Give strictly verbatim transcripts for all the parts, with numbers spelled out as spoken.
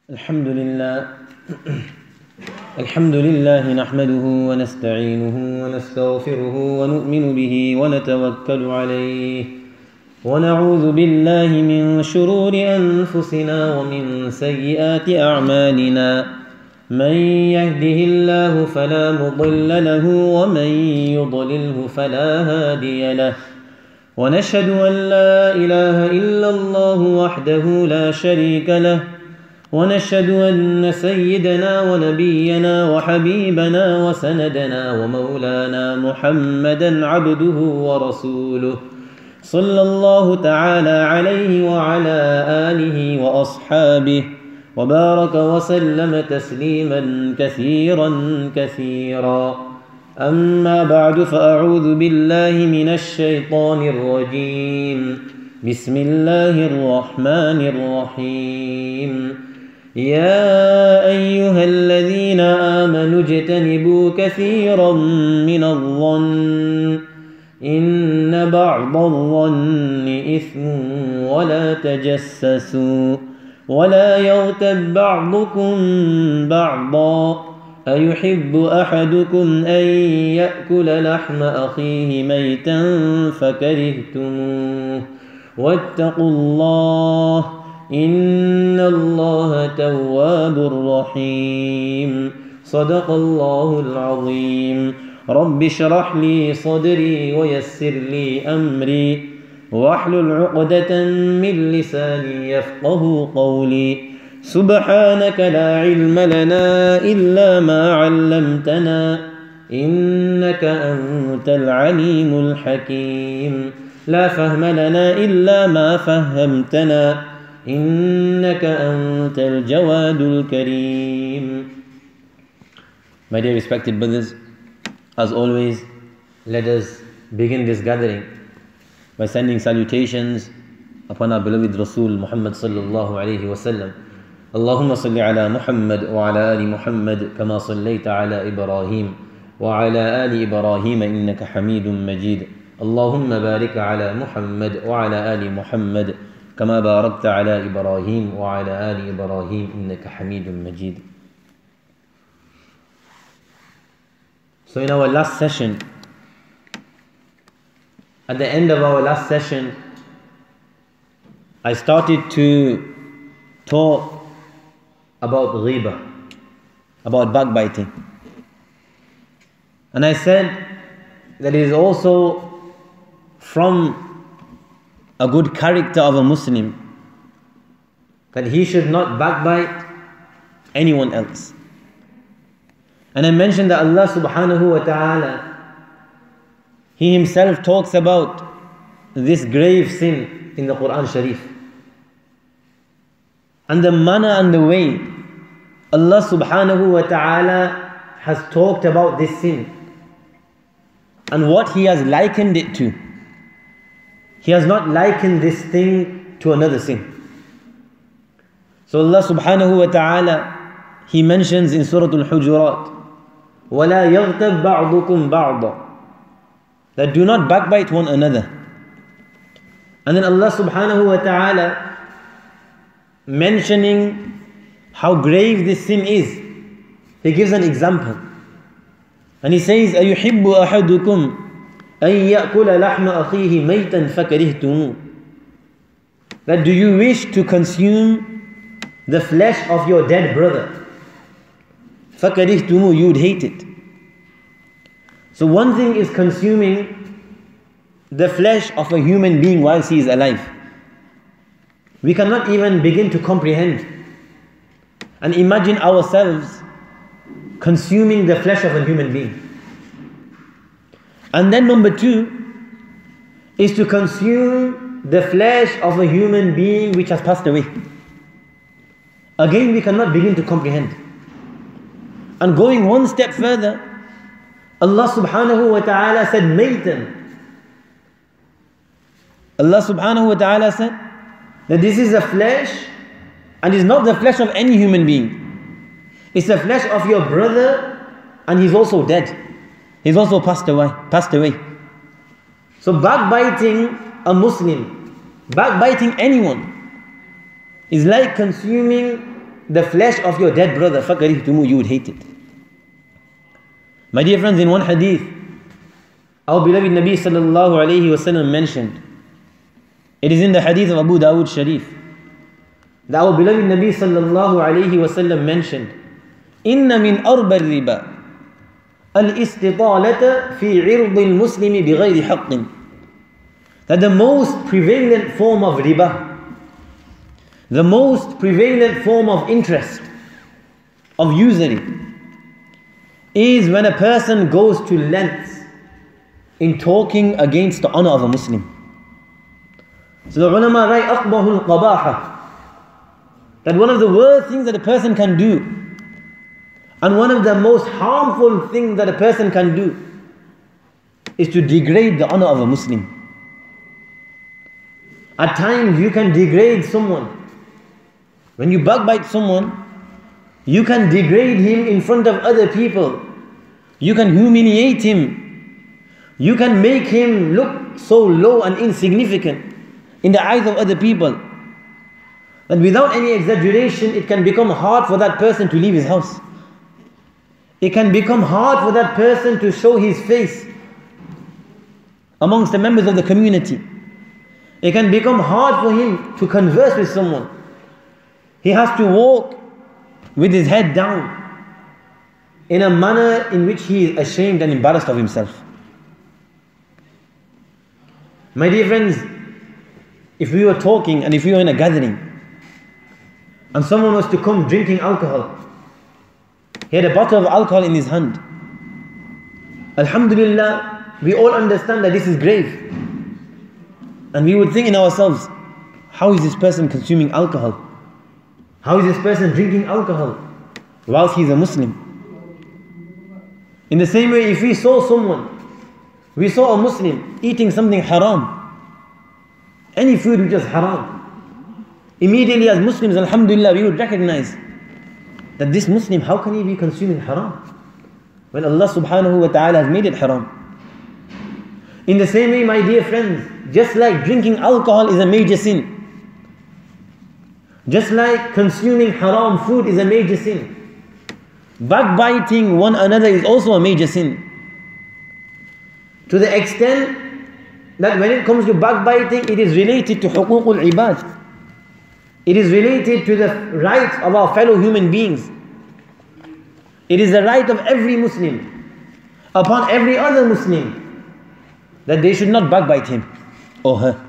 الحمد لله الحمد لله نحمده ونستعينه ونستغفره ونؤمن به ونتوكل عليه ونعوذ بالله من شرور أنفسنا ومن سيئات أعمالنا من يهده الله فلا مضل له ومن يضلله فلا هادي له ونشهد أن لا إله إلا الله وحده لا شريك له ونشهد أن سيدنا ونبينا وحبيبنا وسندنا ومولانا محمدا عبده ورسوله صلى الله تعالى عليه وعلى آله وأصحابه وبارك وسلم تسليما كثيرا كثيرا أما بعد فأعوذ بالله من الشيطان الرجيم بسم الله الرحمن الرحيم يا أيها الذين آمنوا اجتنبوا كثيرا من الظن إن بعض الظن إثم ولا تجسسوا ولا يغتب بعضكم بعضا أيحب أحدكم أن يأكل لحم أخيه ميتا فكرهتموه واتقوا الله إن الله تواب رحيم صدق الله العظيم رب اشرح لي صدري ويسر لي أمري واحلل عقدة من لساني يفقه قولي سبحانك لا علم لنا إلا ما علمتنا إنك أنت العليم الحكيم لا فهم لنا إلا ما فهمتنا إنك أنت الجواد الكريم. My dear respected brothers, as always, let us begin this gathering by sending salutations upon our beloved Rasul Muhammad sallallahu alayhi wa sallam. اللهم صل على محمد وعلى آل محمد كما صليت على إبراهيم وعلى آل إبراهيم إنك حميد مجيد اللهم بارك على محمد وعلى آل محمد كما باركت على إبراهيم وعلى آل إبراهيم إنك حميد مجيد. So in our last session, at the end of our last session, I started to talk about ghibah, about backbiting. And I said that it is also from a good character of a Muslim that he should not backbite anyone else. And I mentioned that Allah subhanahu wa ta'ala, He Himself talks about this grave sin in the Quran Sharif. And the manner and the way Allah subhanahu wa ta'ala has talked about this sin and what He has likened it to. He has not likened this thing to another sin. So Allah subhanahu wa ta'ala, He mentions in Surah Al-Hujurat, وَلَا يَغْتَبْ بَعْضُكُمْ بَعْضًا, that do not backbite one another. And then Allah subhanahu wa ta'ala, mentioning how grave this sin is, He gives an example. And He says, أَيُحِبُّ أَحَدُكُمْ أَن يَأْكُلَ لَحْمَ أَخِيهِ مَيْتًا فَكَرِهْتُمُوهُ, that do you wish to consume the flesh of your dead brother? فَكَرِهْتُمُوهُ, you would hate it. So one thing is consuming the flesh of a human being whilst he is alive. We cannot even begin to comprehend and imagine ourselves consuming the flesh of a human being. And then number two is to consume the flesh of a human being which has passed away. Again, we cannot begin to comprehend. And going one step further, Allah subhanahu wa ta'ala said, Maytan. Allah subhanahu wa ta'ala said that this is a flesh, and it's not the flesh of any human being. It's the flesh of your brother, and he's also dead. He's also passed away. Passed away. So backbiting a Muslim, backbiting anyone, is like consuming the flesh of your dead brother, فَكَرِهْتُمُ, you would hate it. My dear friends, in one hadith, our beloved Nabi sallallahu alayhi wasallam mentioned, it is in the hadith of Abu Dawud Sharif, that our beloved Nabi sallallahu alayhi wasallam mentioned, إِنَّ مِنْ أَرْبَ الرِّبَى الْإِسْتِطَالَةَ فِي عِرْضِ الْمُسْلِمِ بِغَيْرِ حَقٍّ, that the most prevalent form of riba, the most prevalent form of interest, of usury, is when a person goes to lengths in talking against the honor of a Muslim. So the ulama write أَقْبَهُ الْقَبَاحَةِ, that one of the worst things that a person can do, and one of the most harmful things that a person can do, is to degrade the honor of a Muslim. At times you can degrade someone. When you backbite someone, you can degrade him in front of other people. You can humiliate him. You can make him look so low and insignificant in the eyes of other people that without any exaggeration, it can become hard for that person to leave his house. It can become hard for that person to show his face amongst the members of the community. It can become hard for him to converse with someone. He has to walk with his head down in a manner in which he is ashamed and embarrassed of himself. My dear friends, if we were talking and if we were in a gathering and someone was to come drinking alcohol, he had a bottle of alcohol in his hand. Alhamdulillah, we all understand that this is grave. And we would think in ourselves, how is this person consuming alcohol? How is this person drinking alcohol whilst he's a Muslim? In the same way, if we saw someone, we saw a Muslim eating something haram, any food which is haram, immediately as Muslims, alhamdulillah, we would recognize that this Muslim, how can he be consuming haram when Allah subhanahu wa ta'ala has made it haram? In the same way, my dear friends, just like drinking alcohol is a major sin, just like consuming haram food is a major sin, backbiting one another is also a major sin. To the extent that when it comes to backbiting, it is related to huququl ibad. It is related to the rights of our fellow human beings. It is the right of every Muslim upon every other Muslim that they should not backbite him or her.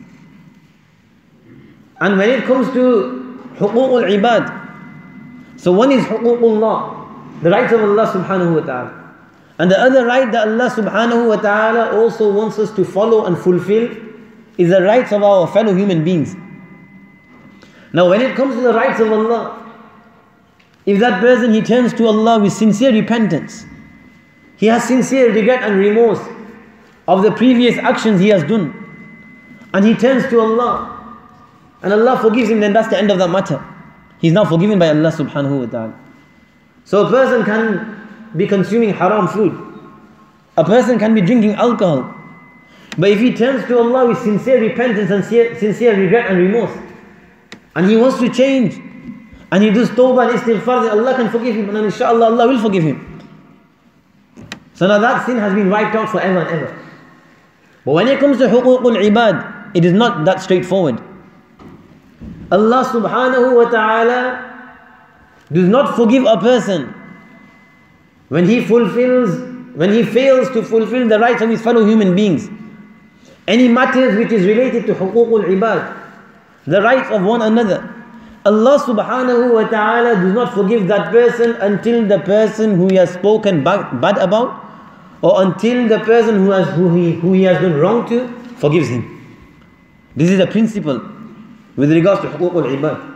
And when it comes to huququl ibad, so one is huququllah, the rights of Allah subhanahu wa ta'ala. And the other right that Allah subhanahu wa ta'ala also wants us to follow and fulfill is the rights of our fellow human beings. Now when it comes to the rights of Allah, if that person, he turns to Allah with sincere repentance, he has sincere regret and remorse of the previous actions he has done, and he turns to Allah, and Allah forgives him, then that's the end of that matter. He's now forgiven by Allah subhanahu wa ta'ala. So a person can be consuming haram food. A person can be drinking alcohol. But if he turns to Allah with sincere repentance and sincere regret and remorse, and he wants to change, and he does tawbah and istighfar, then Allah can forgive him, and inshallah Allah will forgive him. So now that sin has been wiped out forever and ever. But when it comes to huququl ibad, it is not that straightforward. Allah subhanahu wa ta'ala does not forgive a person when he fulfills, when he fails to fulfill the rights of his fellow human beings. Any matters which is related to huququl ibad, the rights of one another, Allah subhanahu wa ta'ala does not forgive that person until the person who he has spoken bad, bad about, or until the person who, has, who, he, who he has done wrong to forgives him. This is a principle with regards to huququl ibad.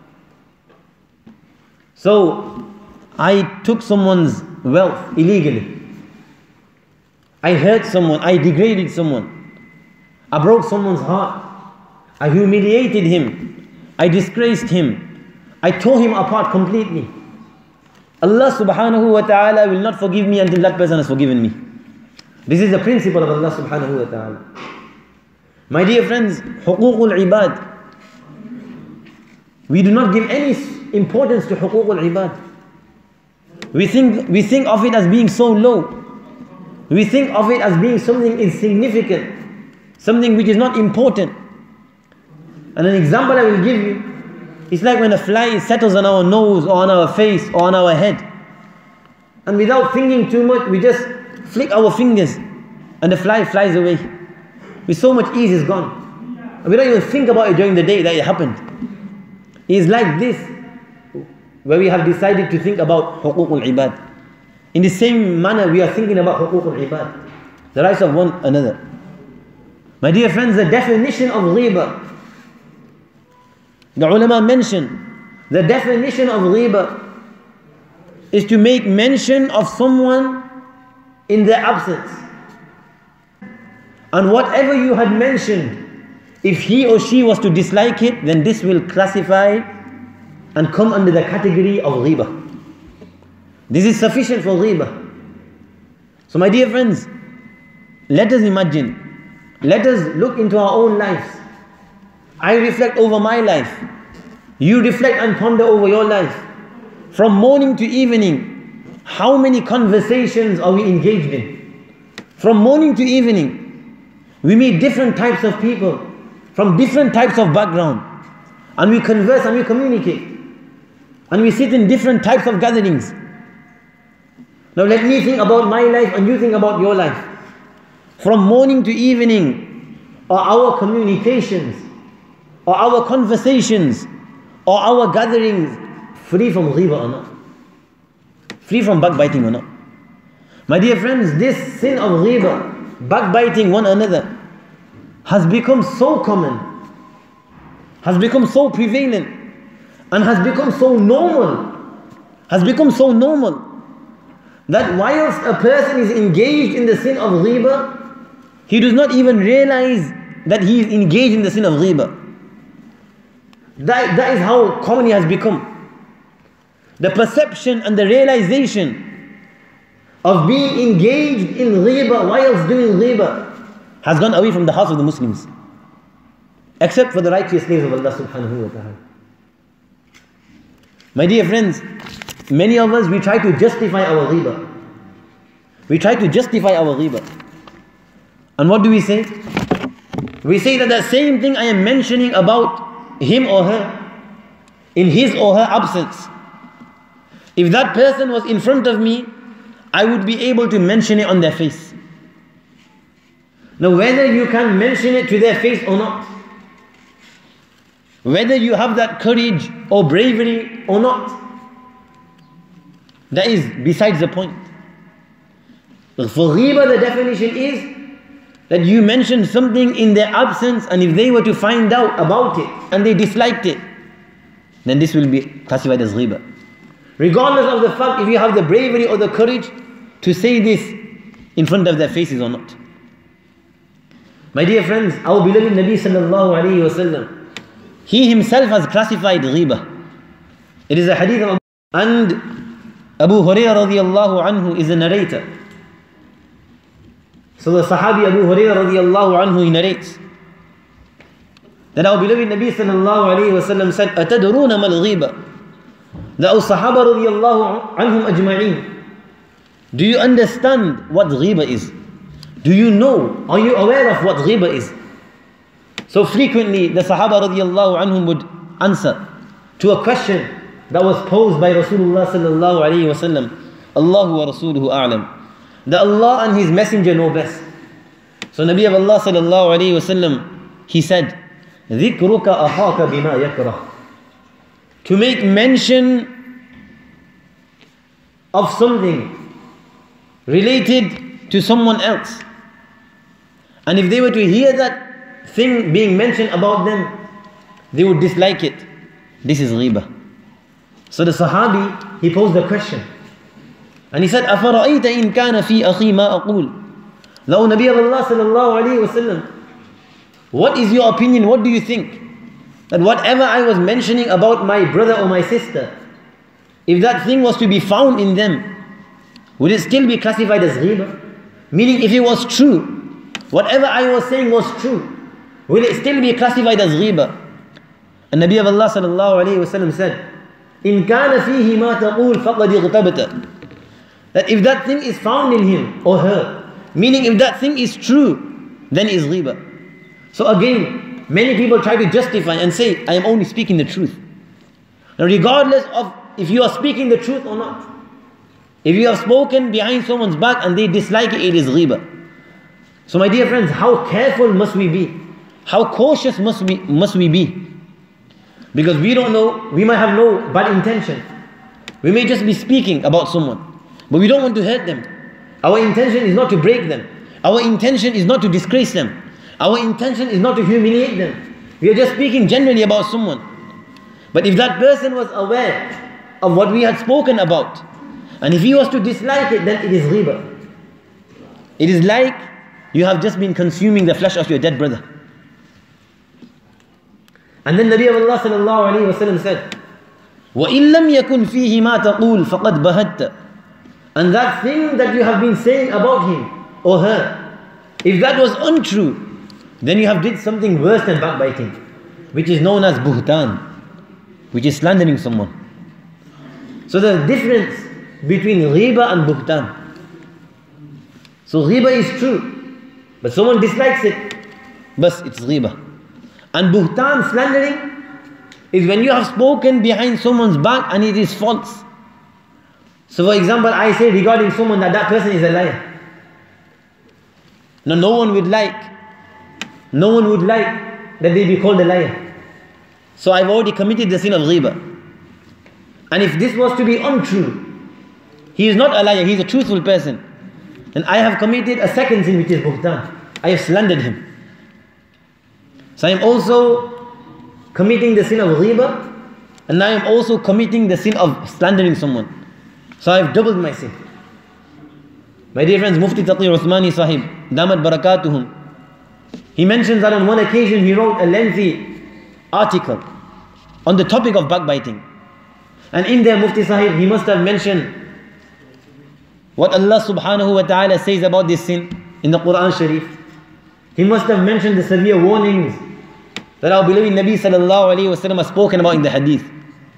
So, I took someone's wealth illegally. I hurt someone, I degraded someone. I broke someone's heart. I humiliated him. I disgraced him. I tore him apart completely. Allah subhanahu wa ta'ala will not forgive me until that person has forgiven me. This is the principle of Allah subhanahu wa ta'ala. My dear friends, huququl ibad, we do not give any importance to huquq al-ibad. We think, we think of it as being so low. We think of it as being something insignificant, something which is not important. And an example I will give you, it's like when a fly settles on our nose or on our face or on our head. And without thinking too much, we just flick our fingers and the fly flies away. With so much ease, it's gone. And we don't even think about it during the day that it happened. It's like this, where we have decided to think about huquq al-ibad. In the same manner, we are thinking about huquq al-ibad, the rights of one another. My dear friends, the definition of ghiba, the ulama mentioned, the definition of ghiba is to make mention of someone in their absence. And whatever you had mentioned, if he or she was to dislike it, then this will classify and come under the category of ghiba. This is sufficient for ghiba. So my dear friends, let us imagine, let us look into our own lives. I reflect over my life. You reflect and ponder over your life. From morning to evening, how many conversations are we engaged in? From morning to evening, we meet different types of people from different types of background, and we converse and we communicate, and we sit in different types of gatherings. Now let me think about my life and you think about your life. From morning to evening, are our communications, are our conversations, are our gatherings free from ghiba or not? Free from backbiting or not? My dear friends, this sin of ghiba, backbiting one another, has become so common, has become so prevalent, and has become so normal, has become so normal, that whilst a person is engaged in the sin of ghiba, he does not even realize that he is engaged in the sin of ghiba. That, that is how common it has become. The perception and the realization of being engaged in ghiba whilst doing ghiba has gone away from the hearts of the Muslims, except for the righteous slaves of Allah subhanahu wa ta'ala. My dear friends, many of us, we try to justify our ghiba. We try to justify our ghiba. And what do we say? We say that the same thing I am mentioning about him or her, in his or her absence, if that person was in front of me, I would be able to mention it on their face. Now whether you can mention it to their face or not, whether you have that courage or bravery or not, that is besides the point. For ghiba, the definition is that you mention something in their absence, and if they were to find out about it and they disliked it, then this will be classified as ghiba. Regardless of the fact if you have the bravery or the courage to say this in front of their faces or not. My dear friends, our beloved Nabi sallallahu alayhi wa sallam, he himself has classified ghiba. It is a hadith of Abu, and Abu Hurairah radiyallahu anhu is a narrator. So the Sahabi Abu Hurairah radiyallahu anhu, he narrates that our beloved Nabi sallallahu alayhi wa sallam said, أَتَدْرُونَ مَا الْغِيبَةِ. That our Sahaba radiyallahu anhum ajma'in, do you understand what ghiba is? Do you know, are you aware of what ghiba is? So frequently the Sahaba radiyallahu anhum would answer to a question that was posed by Rasulullah sallallahu alayhi wa sallam, Allahu wa rasuluhu a'lam. That Allah and His Messenger know best. So Nabi of Allah sallallahu alayhi wa sallam, he said, ذِكْرُكَ أَخَاكَ بِمَا يَكْرَهُ. To make mention of something related to someone else, and if they were to hear that thing being mentioned about them, they would dislike it. This is ghiba. So the Sahabi, he posed a question, and he said, أَفَرَأَيْتَ إِنْ كَانَ فِي أَخِي مَا أَقُولُ. Now Nabi of Allah sallallahu alayhi wa sallam, what is your opinion? What do you think? That whatever I was mentioning about my brother or my sister, if that thing was to be found in them, would it still be classified as ghiba? Meaning, if it was true, whatever I was saying was true, will it still be classified as ghiba? And Nabi of Allah sallallahu alayhi wa sallam said, إِن كَانَ فِيهِ مَا تَقُولُ فَقَدْ اغْتَبْتَ. That if that thing is found in him or her, meaning if that thing is true, then is ghibah. So again, many people try to justify and say, I am only speaking the truth. Now regardless of if you are speaking the truth or not, if you have spoken behind someone's back and they dislike it, it is ghibah. So my dear friends, how careful must we be? How cautious must we, must we be? Because we don't know, we might have no bad intention. We may just be speaking about someone, but we don't want to hurt them. Our intention is not to break them. Our intention is not to disgrace them. Our intention is not to humiliate them. We are just speaking generally about someone. But if that person was aware of what we had spoken about, and if he was to dislike it, then it is ghibah. It is like you have just been consuming the flesh of your dead brother. And then Nabi of Allah sallallahu alayhi wa sallam said, وَإِن لَمْ يَكُنْ فِيهِ مَا تَقُولُ فَقَدْ بَهَدْتَ. And that thing that you have been saying about him or her, if that was untrue, then you have did something worse than backbiting, which is known as buhtan, which is slandering someone. So the difference between ghibah and buhtan. So ghibah is true, but someone dislikes it, but it's ghibah. And buhtan, slandering, is when you have spoken behind someone's back and it is false. So for example, I say regarding someone that that person is a liar. Now no one would like, no one would like that they be called a liar. So I've already committed the sin of ghibah. And if this was to be untrue, he is not a liar, he is a truthful person, then I have committed a second sin, which is buhtan. I have slandered him. So I am also committing the sin of ghibah, and I am also committing the sin of slandering someone. So I have doubled my sin. My dear friends, Mufti Taqi Uthmani Sahib, Damat Barakatuhum, he mentions that on one occasion he wrote a lengthy article on the topic of backbiting. And in there, Mufti Sahib, he must have mentioned what Allah subhanahu wa ta'ala says about this sin in the Quran Sharif. He must have mentioned the severe warnings that our beloved Nabi sallallahu alayhi wa sallam has spoken about in the hadith.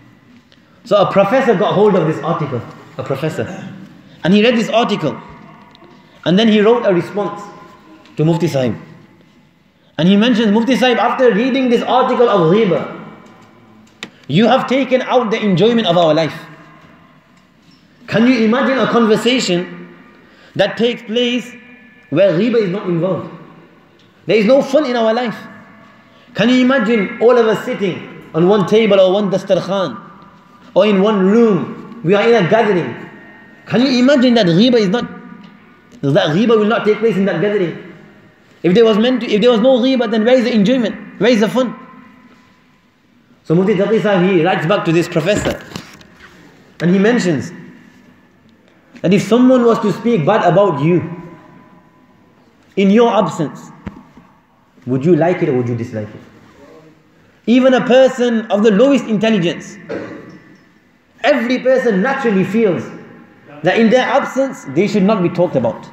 So a professor got hold of this article, a professor, and he read this article, and then he wrote a response to Mufti Sahib. And he mentions, Mufti Sahib, after reading this article of ghibah, you have taken out the enjoyment of our life. Can you imagine a conversation that takes place where ghibah is not involved? There is no fun in our life. Can you imagine all of us sitting on one table or one dastarkhan, or in one room, we are in a gathering. Can you imagine that ghibah is not, that ghibah will not take place in that gathering? If there was meant to, if there was no ghibah, then where is the enjoyment? Where is the fun? So Mufti Taqi Sahib, he writes back to this professor, and he mentions that if someone was to speak bad about you in your absence, would you like it or would you dislike it? Even a person of the lowest intelligence, every person naturally feels that in their absence they should not be talked about.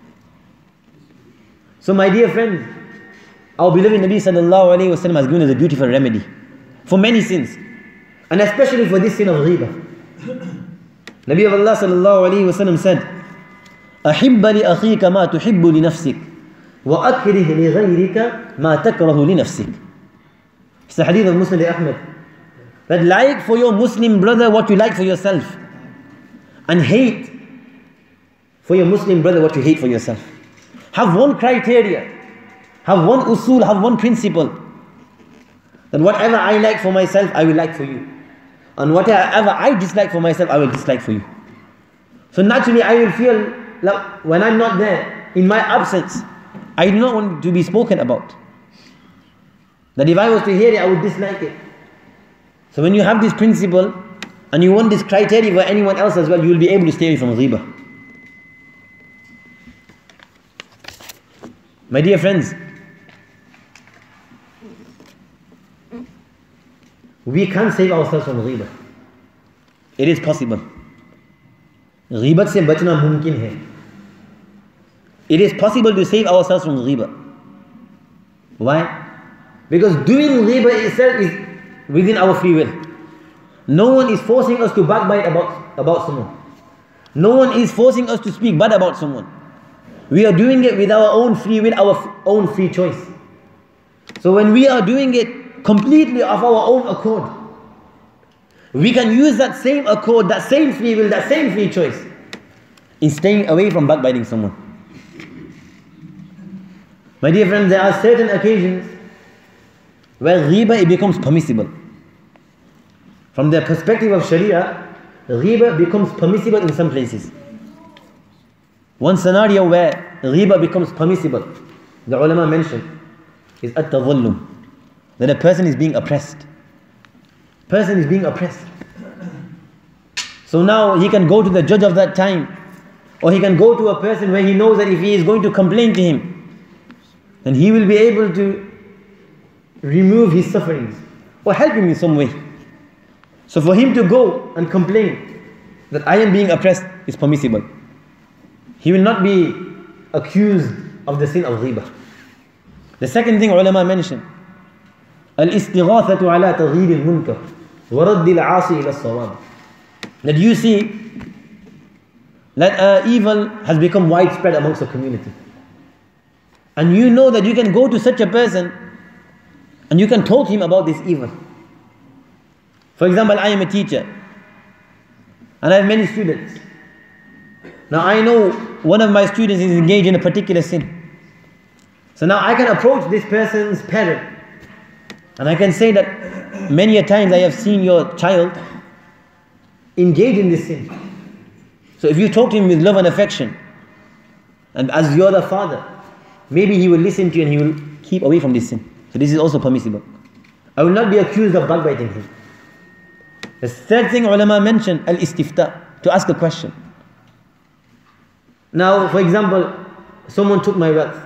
So my dear friends, our beloved Nabi sallallahu alayhi wa sallam has given us a beautiful remedy for many sins, and especially for this sin of ghibah. Nabi of Allah sallallahu alayhi wa sallam said, أحب لأخيك ما تحب لنفسك وأكره لغيرك ما تكره لنفسك. It's the hadith of Muslim Ahmad. That like for your Muslim brother what you like for yourself, and hate for your Muslim brother what you hate for yourself. Have one criteria, have one usul, have one principle, that whatever I like for myself, I will like for you, and whatever I dislike for myself, I will dislike for you. So naturally I will feel like when I'm not there, in my absence, I do not want to be spoken about. That if I was to hear it, I would dislike it. So when you have this principle, and you want this criteria for anyone else as well, you will be able to stay away from ghibah. My dear friends, we can save ourselves from ghibah. It is possible. Ghibat se bachna mumkin hai. It is possible to save ourselves from ghibah. Why? Because doing ghibah itself is within our free will. No one is forcing us to backbite about, about someone. No one is forcing us to speak bad about someone. We are doing it with our own free will, our own free choice. So when we are doing it completely of our own accord, we can use that same accord, that same free will, that same free choice in staying away from backbiting someone. My dear friends, there are certain occasions where ghiba, it becomes permissible. From the perspective of Sharia, ghiba becomes permissible in some places. One scenario where ghiba becomes permissible, the ulama mentioned, is at-tadhallum, that a person is being oppressed. Person is being oppressed. So now he can go to the judge of that time, or he can go to a person where he knows that if he is going to complain to him, then he will be able to remove his sufferings or help him in some way. So for him to go and complain that I am being oppressed is permissible. He will not be accused of the sin of ghibah. The second thing ulama mentioned, al-istighathatu ala taghyir al-munkar wa radd al-'asi ila as-sawab. That you see that uh, evil has become widespread amongst the community. And you know that you can go to such a person and you can talk to him about this evil. For example, I am a teacher and I have many students. Now I know one of my students is engaged in a particular sin. So now I can approach this person's parent and I can say that many a times I have seen your child engage in this sin. So if you talk to him with love and affection, and as you're the father, maybe he will listen to you and he will keep away from this sin. So this is also permissible. I will not be accused of backbiting him. The third thing ulama mentioned, al-istifta, to ask a question. Now, for example, someone took my wealth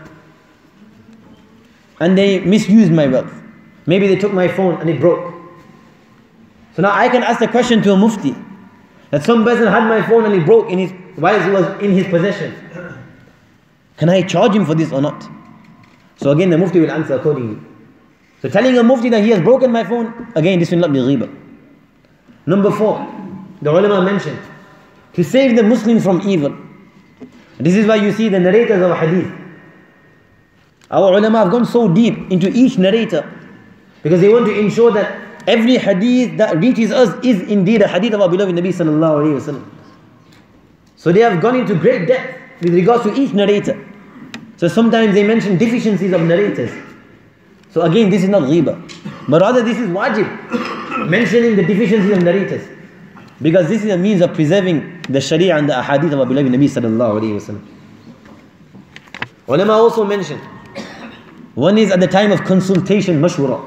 and they misused my wealth. Maybe they took my phone and it broke. So now I can ask the question to a mufti that some person had my phone and it broke in his, while it was in his possession. Can I charge him for this or not? So again, the mufti will answer accordingly. So telling a mufti that he has broken my phone, again, this will not be ghibah. Number four, the ulama mentioned, to save the Muslims from evil. This is why you see the narrators of a hadith. Our ulama have gone so deep into each narrator because they want to ensure that every hadith that reaches us is indeed a hadith of our beloved Nabi sallallahu alayhi wa sallam. So they have gone into great depth with regards to each narrator. So sometimes they mention deficiencies of narrators. So again, this is not ghibah, but rather this is wajib, mentioning the deficiencies of narrators, because this is a means of preserving the sharia and the ahadith of our beloved Nabi sallallahu alayhi wa sallam. Ulama also mentioned, one is at the time of consultation, mashwara.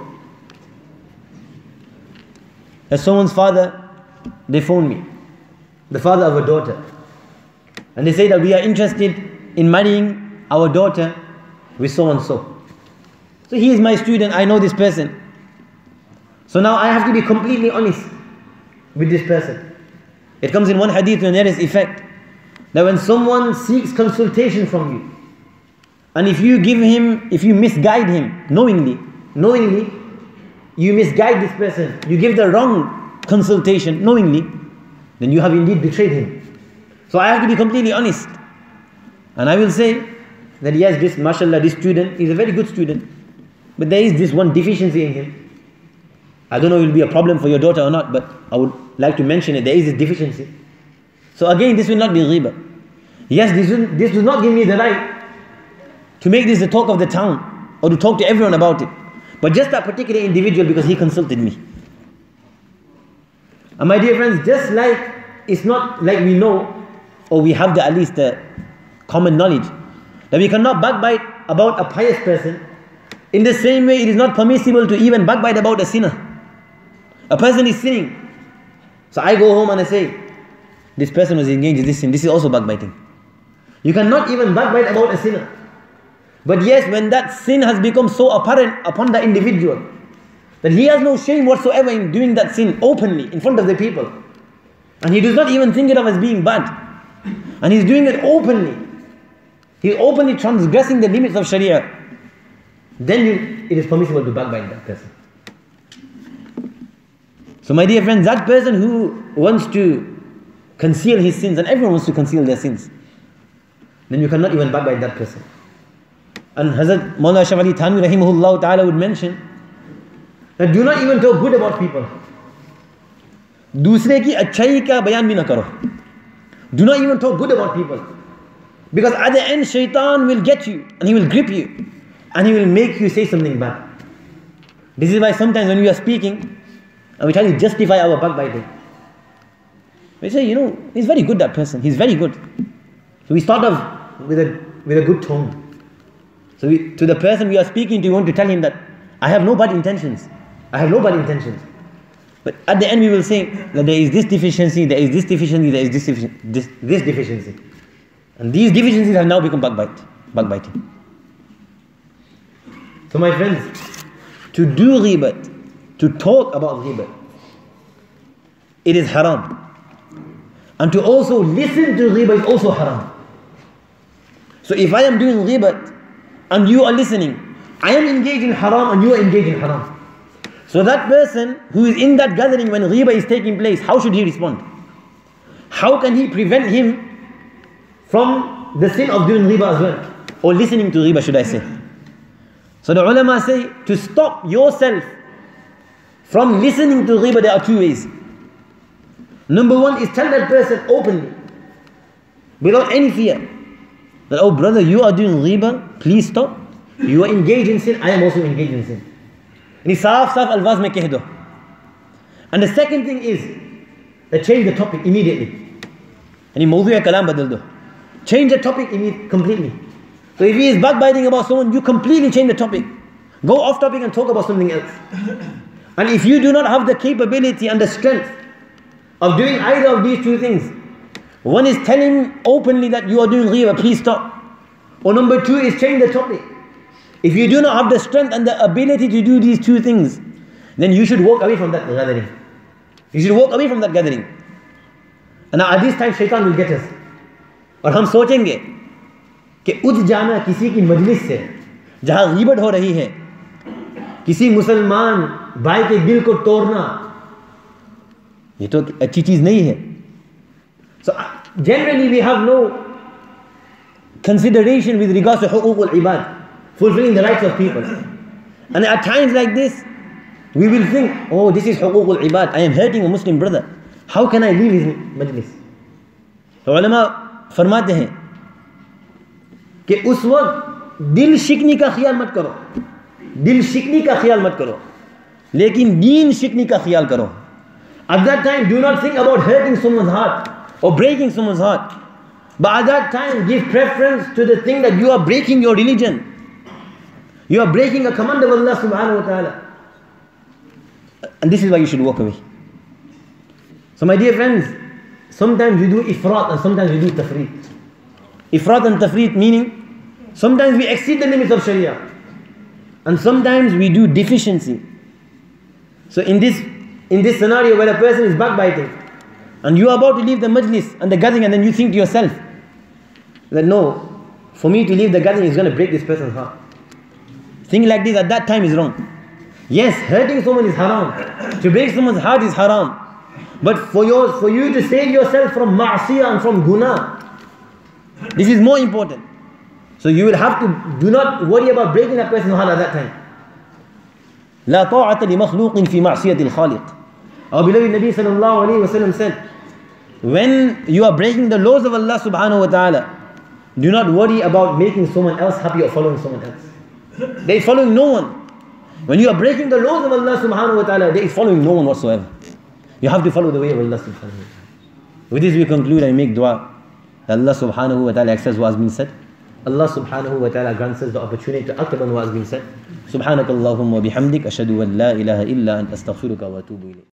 As someone's father, they phone me, the father of a daughter, and they say that we are interested in marrying our daughter with so and so. So he is my student, I know this person. So now I have to be completely honest with this person. It comes in one hadith to the nearest effect, that when someone seeks consultation from you, and if you give him, if you misguide him knowingly, knowingly, you misguide this person, you give the wrong consultation knowingly, then you have indeed betrayed him. So I have to be completely honest. And I will say that yes, this mashallah, this student is a very good student, but there is this one deficiency in him. I don't know if it will be a problem for your daughter or not, but I would like to mention it. There is this deficiency. So again, this will not be ghibah. Yes, this, will, this does not give me the right to make this the talk of the town or to talk to everyone about it, but just that particular individual because he consulted me. And my dear friends, just like it's not like we know, or we have the, at least the common knowledge, that we cannot backbite about a pious person, in the same way it is not permissible to even backbite about a sinner. A person is sinning, so I go home and I say, this person was engaged in this sin, this is also backbiting. You cannot even backbite about a sinner. But yes, when that sin has become so apparent upon the individual that he has no shame whatsoever in doing that sin openly in front of the people, and he does not even think it of as being bad, and he's doing it openly, he's openly transgressing the limits of Sharia, then you, it is permissible to backbite that person. So my dear friends, that person who wants to conceal his sins, and everyone wants to conceal their sins, then you cannot even backbite that person. And Hazrat Maulana Ashraf Ali Thanwi rahimahullah ta'ala would mention that do not even talk good about people. दूसरे की अच्छाई का बयान भी ना करो. Do not even talk good about people. Because at the end, shaitan will get you and he will grip you and he will make you say something bad. This is why sometimes when we are speaking and we try to justify our backbiting, we say, you know, he's very good, that person. He's very good. So we start off with a, with a good tone. So we, to the person we are speaking to, we want to tell him that I have no bad intentions. I have no bad intentions. But at the end we will say that there is this deficiency, there is this deficiency, there is this, defici this, this deficiency. And these deficiencies have now become backbite, backbiting. So my friends, to do ghibat, to talk about ghibat, it is haram. And to also listen to ghibat is also haram. So if I am doing ghibat and you are listening, I am engaged in haram and you are engaged in haram. So that person who is in that gathering when ghiba is taking place, how should he respond? How can he prevent him from the sin of doing ghiba as well? Or listening to ghiba, should I say. So the ulama say, to stop yourself from listening to ghiba, there are two ways. Number one is tell that person openly, without any fear, that, oh brother, you are doing ghiba, please stop. You are engaged in sin, I am also engaged in sin. And saaf saaf alfaz mein keh do. And the second thing is that change the topic immediately. And mawdu' kalam badal do. Change the topic completely. So if he is backbiting about someone, you completely change the topic. Go off topic and talk about something else. And if you do not have the capability and the strength of doing either of these two things, one is telling openly that you are doing ghiba, please stop. Or number two is change the topic. If you do not have the strength and the ability to do these two things, then you should walk away from that gathering. You should walk away from that gathering. And at this time shaitan will get us. और हम सोचेंगे कि उठ जाना किसी की मजलिस से जहाँ गीबत हो रही है, किसी मुसलमान भाई के दिल को तोड़ना, ये तो अच्छी चीज़ नहीं है. So generally we have no consideration with regards to huquq al-ibad, fulfilling the rights of people. And at times like this, we will think, oh, this is huquq al-ibad, I am hurting a Muslim brother. How can I leave his majlis? तो उलमा फरमाते हैं कि उस वक्त दिल शिकनी का ख्याल मत करो, दिल शिकनी का ख्याल मत करो, लेकिन दीन शिकनी का ख्याल करो. At that time, do not think about hurting someone's heart or breaking someone's heart. But at that time, give preference to the thing that you are breaking your religion. You are breaking a command of Allah subhanahu wa ta'ala. And this is why you should walk away. So my dear friends, sometimes we do ifrat and sometimes we do tafreet. Ifrat and tafreet meaning, sometimes we exceed the limits of Sharia. And sometimes we do deficiency. So in this, in this scenario where a person is backbiting, and you are about to leave the majlis and the gathering, and then you think to yourself that no, for me to leave the gathering is going to break this person's heart. Thinking like this at that time is wrong. Yes, hurting someone is haram. To break someone's heart is haram. But for, your, for you to save yourself from ma'asiyah and from guna, this is more important. So you will have to, do not worry about breaking that person's heart at that time. لا طاعة لمخلوق في معصية الخالق. Our beloved Nabi sallallahu alayhi wa sallam said, when you are breaking the laws of Allah subhanahu wa ta'ala, do not worry about making someone else happy or following someone else. There is following no one. When you are breaking the laws of Allah subhanahu wa ta'ala, there is following no one whatsoever. You have to follow the way of Allah subhanahu wa ta'ala. With this we conclude and make dua that Allah subhanahu wa ta'ala accepts what has been said. Allah subhanahu wa ta'ala grants us the opportunity to act upon what has been said. Subhanakallahumma bihamdik ashhadu an la ilaha illa anta astaghfiruka wa atubu ilayk.